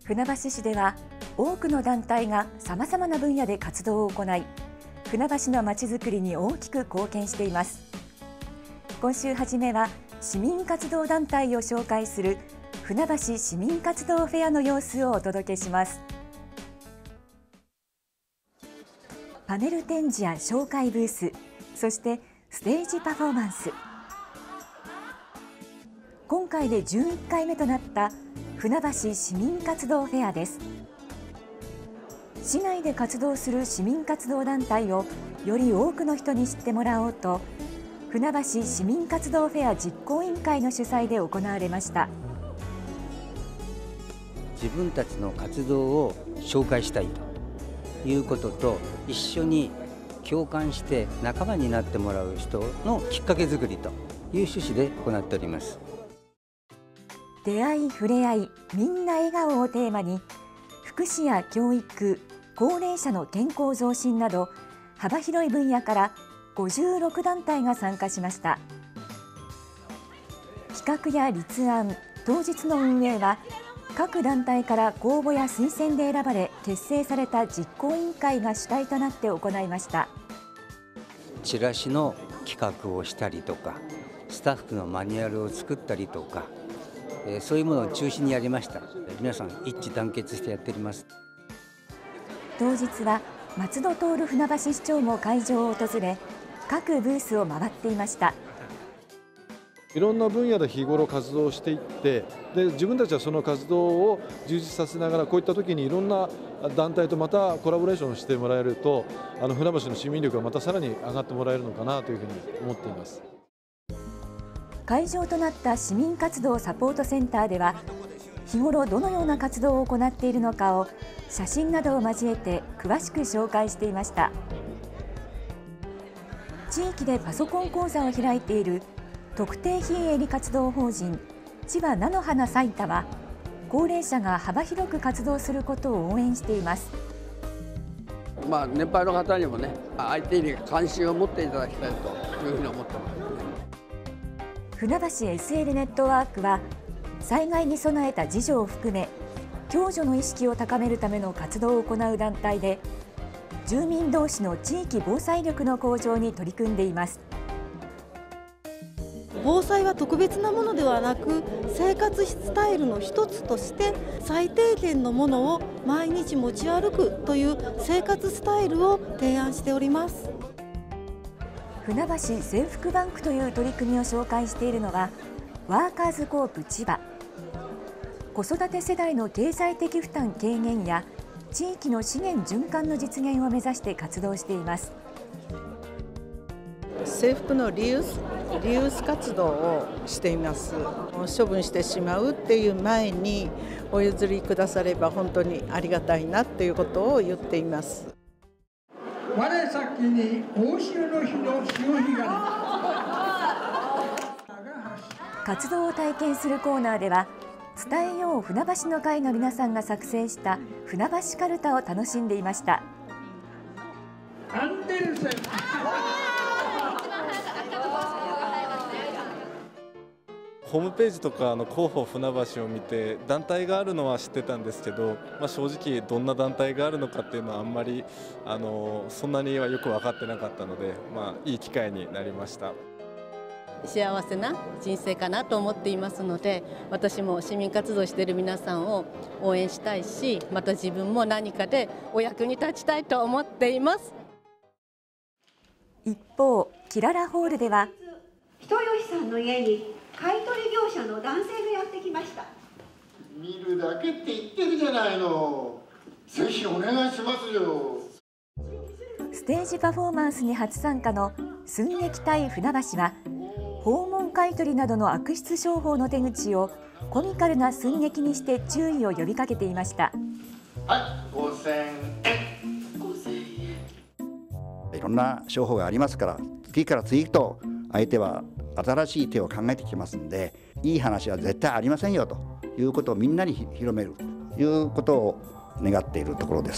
船橋市では多くの団体がさまざまな分野で活動を行い、船橋のまちづくりに大きく貢献しています。今週初めは市民活動団体を紹介する船橋市民活動フェアの様子をお届けします。パネル展示や紹介ブース、そしてステージパフォーマンス。今回で11回目となった船橋市民活動フェアです。市内で活動する市民活動団体をより多くの人に知ってもらおうと、船橋市民活動フェア実行委員会の主催で行われました。 自分たちの活動を紹介したいということと、一緒に共感して仲間になってもらう人のきっかけ作りという趣旨で行っております。 出会い触れ合いみんな笑顔をテーマに、福祉や教育、高齢者の健康増進など幅広い分野から56団体が参加しました。企画や立案、当日の運営は各団体から公募や推薦で選ばれ結成された実行委員会が主体となって行いました。 チラシの企画をしたりとか、スタッフのマニュアルを作ったりとか、そういうものを中心にやりました。皆さん一致団結してやっております。 当日は松戸徹船橋市長も会場を訪れ、各ブースを回っていました。 いろんな分野で日頃活動していって、で自分たちはその活動を充実させながら、こういった時にいろんな団体とまたコラボレーションしてもらえると、船橋の市民力がまたさらに上がってもらえるのかなというふうに思っています。 会場となった市民活動サポートセンターでは、日頃どのような活動を行っているのかを写真などを交えて詳しく紹介していました。地域でパソコン講座を開いている特定非営利活動法人千葉菜の花埼玉は、高齢者が幅広く活動することを応援しています。 年配の方にもね、IT に関心を持っていただきたいというふうに思ってます。 船橋 SL ネットワークは、災害に備えた自助を含め共助の意識を高めるための活動を行う団体で、住民同士の地域防災力の向上に取り組んでいます。 防災は特別なものではなく、生活スタイルの一つとして最低限のものを毎日持ち歩くという生活スタイルを提案しております。 船橋制服バンクという取り組みを紹介しているのはワーカーズコープ千葉。子育て世代の経済的負担軽減や地域の資源循環の実現を目指して活動しています。 制服のリユース活動をしています。処分してしまうっていう前にお譲りくだされば本当にありがたいなっていうことを言っています。 我先に大潮の日の潮干狩り。 活動を体験するコーナーでは、伝えよう船橋の会の皆さんが作成した船橋かるたを楽しんでいました。 アンデルセン。 ホームページとか広報船橋を見て団体があるのは知ってたんですけど、正直どんな団体があるのかっていうのはあんまりそんなにはよく分かってなかったので、いい機会になりました。 幸せな人生かなと思っていますので、私も市民活動している皆さんを応援したいし、また自分も何かでお役に立ちたいと思っています。 一方、キララホールでは人吉さんの家に買取業者の男性がやってきました。 見るだけって言ってるじゃないの。ぜひお願いしますよ。 ステージパフォーマンスに初参加の寸劇隊船橋は、訪問買取などの悪質商法の手口をコミカルな寸劇にして注意を呼びかけていました。 はい、5000円。 いろんな商法がありますから、次から次と相手は新しい手を考えてきますので、いい話は絶対ありませんよということをみんなに広めるということを願っているところです。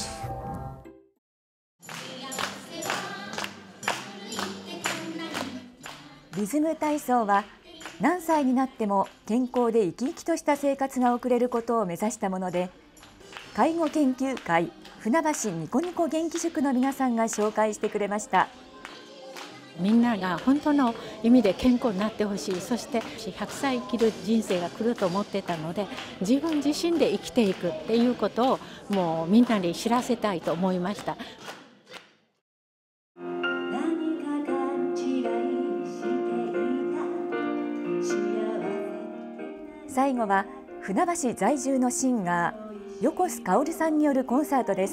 リズム体操は何歳になっても健康で生き生きとした生活が送れることを目指したもので、 介護研究会船橋ニコニコ元気塾の皆さんが紹介してくれました。 みんなが本当の意味で健康になってほしい、そして100歳生きる人生が来ると思ってたので、自分自身で生きていくっていうことをもうみんなに知らせたいと思いました。 最後は船橋在住のシンガー横須薫さんによるコンサートです。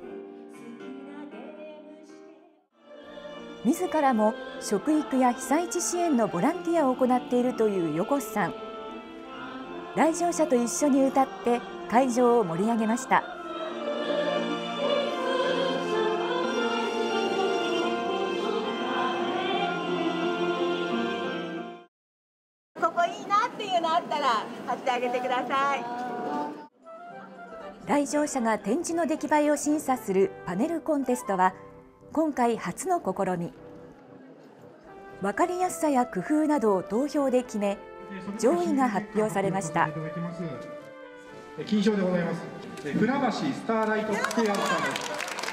自らも食育や被災地支援のボランティアを行っているという横須さん。来場者と一緒に歌って会場を盛り上げました。 ここいいなっていうのあったら貼ってあげてください。 来場者が展示の出来栄えを審査するパネルコンテストは今回初の試み。分かりやすさや工夫などを投票で決め、上位が発表されました。 金賞でございます。船橋スターライトステアさんです。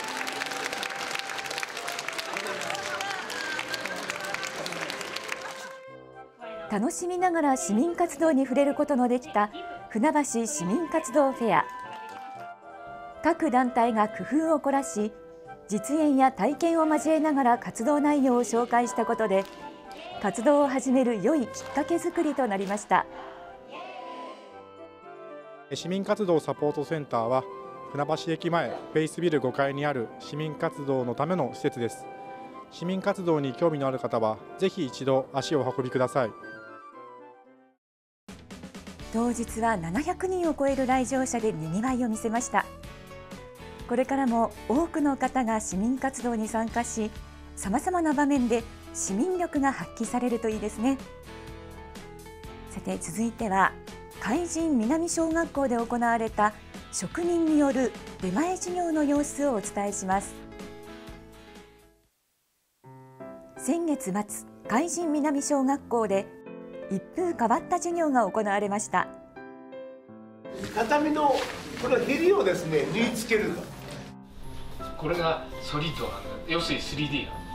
楽しみながら市民活動に触れることのできた船橋市民活動フェア。各団体が工夫を凝らし、実演や体験を交えながら活動内容を紹介したことで、活動を始める良いきっかけ作りとなりました。 市民活動サポートセンターは船橋駅前フェイスビル5階にある市民活動のための施設です。市民活動に興味のある方はぜひ一度足をお運びください。 当日は700人を超える来場者でにぎわいを見せました。これからも多くの方が市民活動に参加し、さまざまな場面で市民力が発揮されるといいですね。さて続いては海神南小学校で行われた職人による出前授業の様子をお伝えします。先月末、海神南小学校で一風変わった授業が行われました。 畳のこのヘリをですね縫い付けると、 これがソリッドなんだ。要するに 3D なんだ。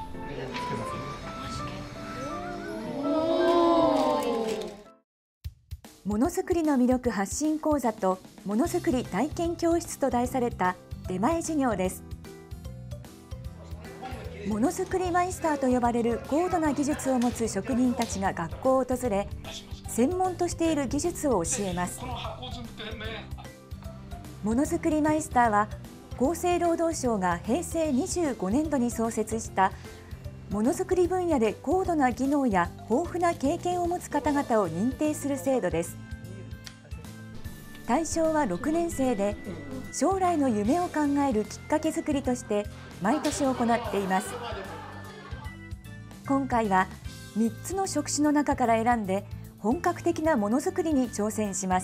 ものづくりの魅力発信講座とものづくり体験教室と題された出前授業です。ものづくりマイスターと呼ばれる高度な技術を持つ職人たちが学校を訪れ、専門としている技術を教えます。ものづくりマイスターは厚生労働省が平成25年度に創設したものづくり分野で高度な技能や豊富な経験を持つ方々を認定する制度です。対象は6年生で、将来の夢を考えるきっかけ作りとして毎年行っています。今回は3つの職種の中から選んで本格的なものづくりに挑戦します。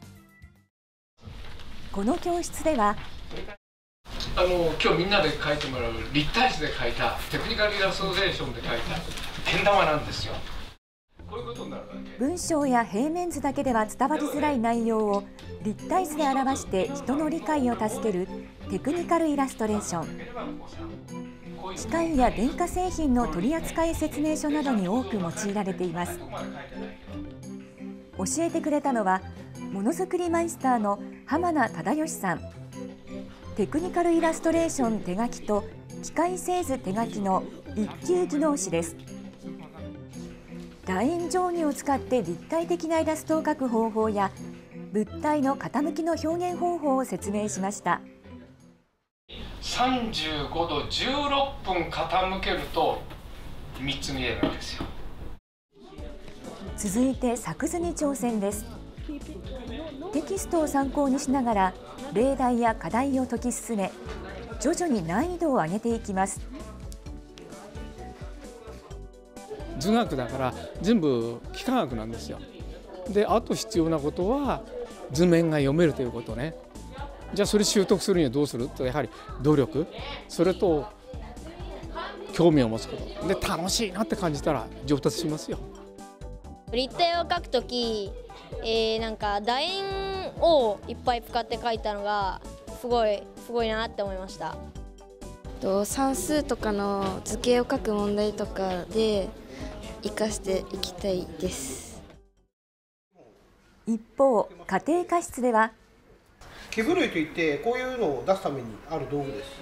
この教室では今日みんなで描いてもらう立体図で描いたテクニカルイラストレーションで描いたけん玉なんですよ。こういうことになるわけ。 文章や平面図だけでは伝わりづらい内容を立体図で表して人の理解を助けるテクニカルイラストレーション。機械や電化製品の取扱説明書などに多く用いられています。教えてくれたのはものづくりマイスターの浜名忠義さん。テクニカルイラストレーション手書きと機械製図手書きの一級技能士です。楕円定規を使って立体的なイラストを描く方法や物体の傾きの表現方法を説明しました。 35度16分傾けると3つ見えるんですよ。 続いて作図に挑戦です。テキストを参考にしながら例題や課題を解き進め、徐々に難易度を上げていきます。 図学だから全部幾何学なんですよ。で、あと必要なことは図面が読めるということね。じゃあそれ習得するにはどうすると、やはり努力、それと興味を持つことで、楽しいなって感じたら上達しますよ。 立体を描くとき、なんか楕円をいっぱい使って書いたのがすごいなって思いました。 算数とかの図形を書く問題とかで活かしていきたいです。 一方、家庭科室では毛ふるいといってこういうのを出すためにある道具です。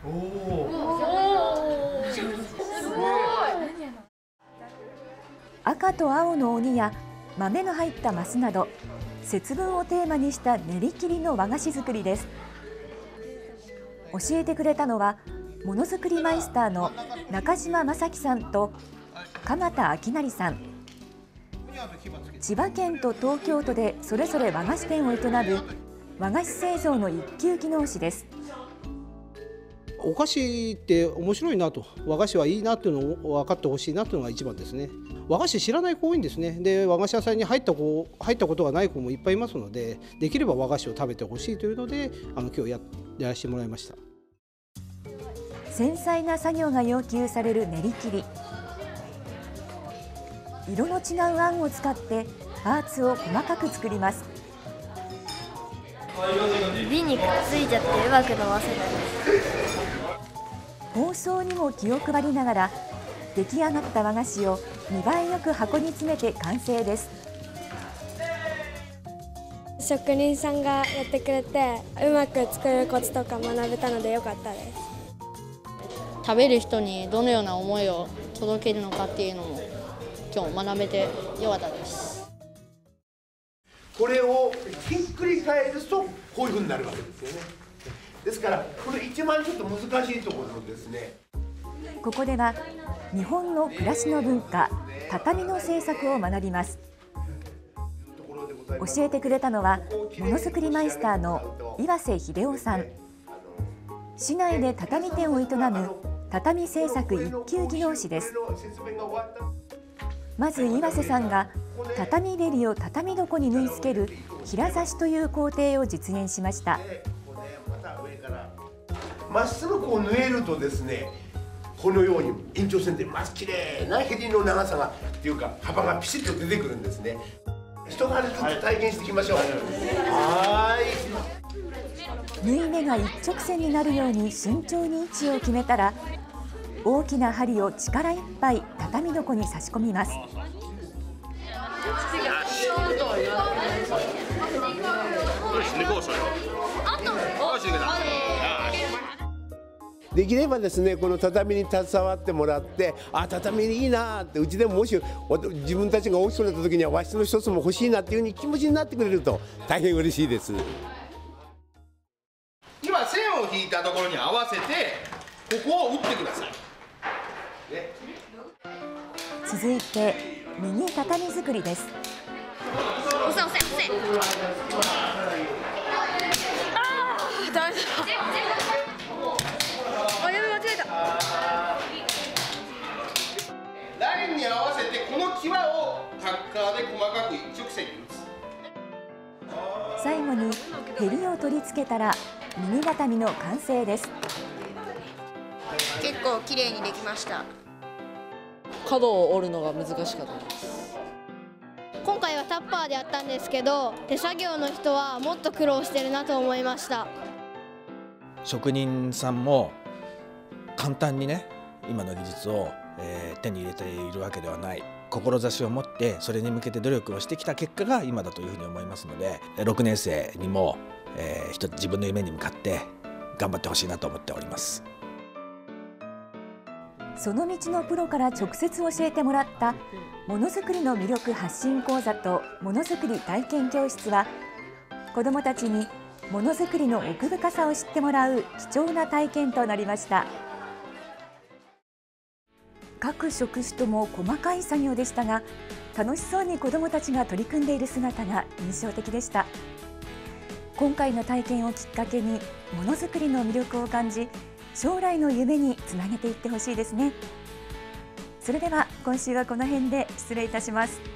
赤と青の鬼や豆の入ったマスなど節分をテーマにした練り切りの和菓子作りです。教えてくれたのはものづくりマイスターの中島正樹さんと鎌田明成さん。千葉県と東京都でそれぞれ和菓子店を営む和菓子製造の一級技能士です。 お菓子って面白いなと、和菓子はいいなっていうのを分かってほしいなっていうのが一番ですね。和菓子知らない子多いんですね。で、和菓子屋さんに入ったことがない子もいっぱいいますので、できれば和菓子を食べてほしいというので今日やらせてもらいました。 繊細な作業が要求される練り切り。色の違うあんを使ってパーツを細かく作ります。 指にくっついちゃってうまく伸ばせない。 包装にも気を配りながら出来上がった和菓子を見栄えよく箱に詰めて完成です。 職人さんがやってくれてうまく作るコツとか学べたので良かったです。 食べる人にどのような思いを届けるのかっていうのも今日学べてよかったです。 これをひっくり返るとこういうふうになるわけですよね。ですからこれ一番ちょっと難しいところですね。 ここでは日本の暮らしの文化、畳の製作を学びます。教えてくれたのはものづくりマイスターの岩瀬秀夫さん。市内で畳店を営む畳製作一級技能士です。まず岩瀬さんが畳べりを畳床に縫い付ける平刺しという工程を実現しました。 まっすぐこう縫えるとですね、このように延長線できれいなへりの長さがっていうか幅がピシッと出てくるんですね。一針ずつ体験していきましょう。 縫い目が一直線になるように慎重に位置を決めたら大きな針を力いっぱい畳床に差し込みます。 できればですね、この畳に携わってもらって、畳いいなって、うちでももし自分たちが大きくなった時には和室の一つも欲しいなっていう風に気持ちになってくれると大変嬉しいです。 今線を引いたところに合わせてここを打ってください。 続いてミニ畳作りです。 ダメだ。 ラインに合わせてこの際をタッカーで細かく一直線に打つ。 最後にへりを取り付けたらミニ畳の完成です。 結構綺麗にできました。 角を折るのが難しかったです。 今回はタッパーでやったんですけど、手作業の人はもっと苦労してるなと思いました。 職人さんも簡単にね、今の技術を手に入れているわけではない。志を持ってそれに向けて努力をしてきた結果が今だというふうに思いますので、6年生にも一つ自分の夢に向かって頑張ってほしいなと思っております。 その道のプロから直接教えてもらったものづくりの魅力発信講座とものづくり体験教室は、子どもたちにものづくりの奥深さを知ってもらう貴重な体験となりました。各職種とも細かい作業でしたが、楽しそうに子どもたちが取り組んでいる姿が印象的でした。今回の体験をきっかけにものづくりの魅力を感じ、将来の夢につなげていってほしいですね。それでは今週はこの辺で失礼いたします。